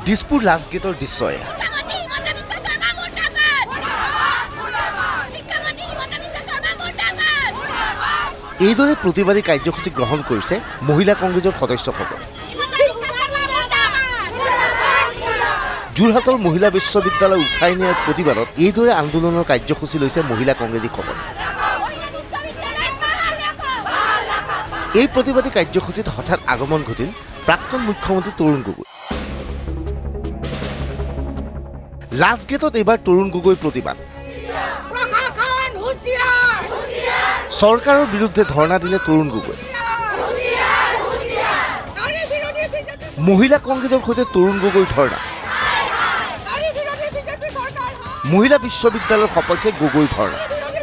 দিছপুৰ লাষ্টগেটৰ দৃশ্যই এইদৰে প্ৰতিবাদী কাৰ্যসূচী গ্ৰহণ কৰিছে মহিলা কংগ্ৰেছৰ সদস্যসকলে। যোৰহাটৰ মহিলা বিশ্ববিদ্যালয় উঠাই নিয়াৰ প্ৰতিবাদত এইদৰে আন্দোলনৰ কাৰ্যসূচী লৈছে মহিলা কংগ্ৰেছীসকলে। এই প্ৰতিবাদী কাৰ্যসূচীত হঠাৎ আগমন ঘটিল প্ৰাক্তন মুখ্যমন্ত্ৰী তৰুণ গগৈ। লাষ্টগেটত এইবাৰ তৰুণ গগৈ প্ৰতিবাদ। চৰকাৰৰ বিৰুদ্ধে ধৰ্ণা দিলে তৰুণ গগৈ। মহিলা কংগ্ৰেছৰ সৈতে তৰুণ গগৈ ধৰ্ণা। মহিলা বিশ্ববিদ্যালয়ৰ সপক্ষে গগৈ ধৰ্ণা।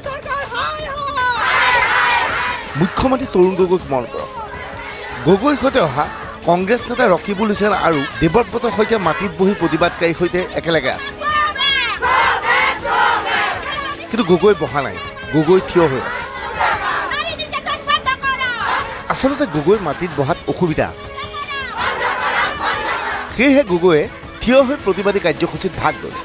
মুখ্যমন্ত্ৰী তৰুণ গগৈক মন কৰক। গগৈৰ সৈতে অহা কংগ্ৰেছ নেতা ৰকিবুল হুছেইন আৰু দেৱব্ৰত শইকীয়া মাটিত বহি প্ৰতিবাদকাৰীৰ সৈতে একেলগে আছে। কিন্তু গগৈ বহা নাই, গগৈ থিয় হৈ আছে। আচলতে গগৈৰ মাটিত বহাত অসুবিধা আছে। সেয়েহে গগৈয়ে থিয় হৈ প্ৰতিবাদী কাৰ্যসূচীত ভাগ লৈছে।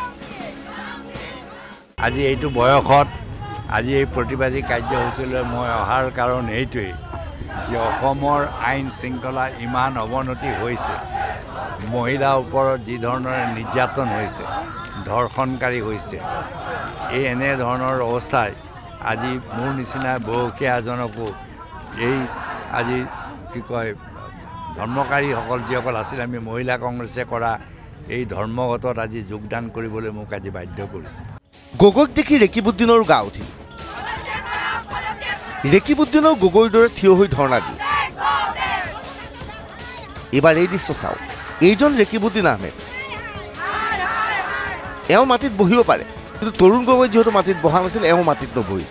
আজি এইটো বয়সত আজি এই প্ৰতিবাদী কাৰ্যসূচীলৈ মই অহাৰ কাৰণ এইটোৱেই যে অসমৰ আইন শৃংখলা ইমান অৱনতি হৈছে, মহিলাৰ ওপৰত যি ধৰণৰ নিৰ্যাতন হৈছে, ধৰ্ষণকাৰী হৈছে, এই এনেধৰণৰ অৱস্থাই আজি মোৰ নিচিনা বয়সীয়া এজনকো এই আজি কি কয় ধৰ্মকাৰীসকল যিসকল আছিল, আমি মহিলা কংগ্ৰেছে কৰা এই ধৰ্মঘটত আজি যোগদান কৰিবলৈ মোক আজি বাধ্য কৰিছে। গগৈক দেখি ৰেকিবুদ্দিনৰো গা উঠিল। ৰেকিবুদ্দিনেও গগৈৰ দৰে থিয় হৈ ধৰ্ণা দিয়ে। এইবাৰ এই দৃশ্য চাওক। এইজন ৰেকিবুদ্দিন আহমেদ। এওঁ মাটিত বহিব পাৰে, কিন্তু তৰুণ গগৈ যিহেতু মাটিত বহা নাছিল, এওঁ মাটিত নবহিল।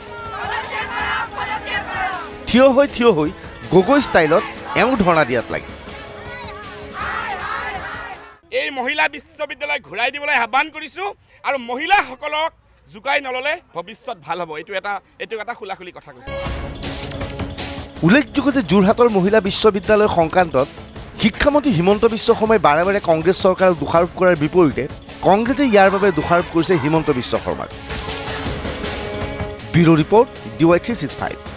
থিয় হৈ গগৈ ষ্টাইলত এওঁ ধৰ্ণা দিয়াত লাগে। এই মহিলা বিশ্ববিদ্যালয় ঘূৰাই দিবলৈ আহ্বান কৰিছোঁ আৰু মহিলাসকলক জোকাই নল'লে ভৱিষ্যত ভাল হ'ব। এইটো এটা খোলাখুলি কথা কৈছে। উল্লেখযোগ্য যে যোৰহাটৰ মহিলা বিশ্ববিদ্যালয় সংক্ৰান্তত শিক্ষামন্ত্ৰী হিমন্ত বিশ্ব শৰ্মাই বাৰে বাৰে কংগ্ৰেছ চৰকাৰক দোষাৰোপ কৰাৰ বিপৰীতে কংগ্ৰেছে ইয়াৰ বাবে দোষাৰোপ কৰিছে হিমন্ত বিশ্ব শৰ্মাক। Bureau' report DY365।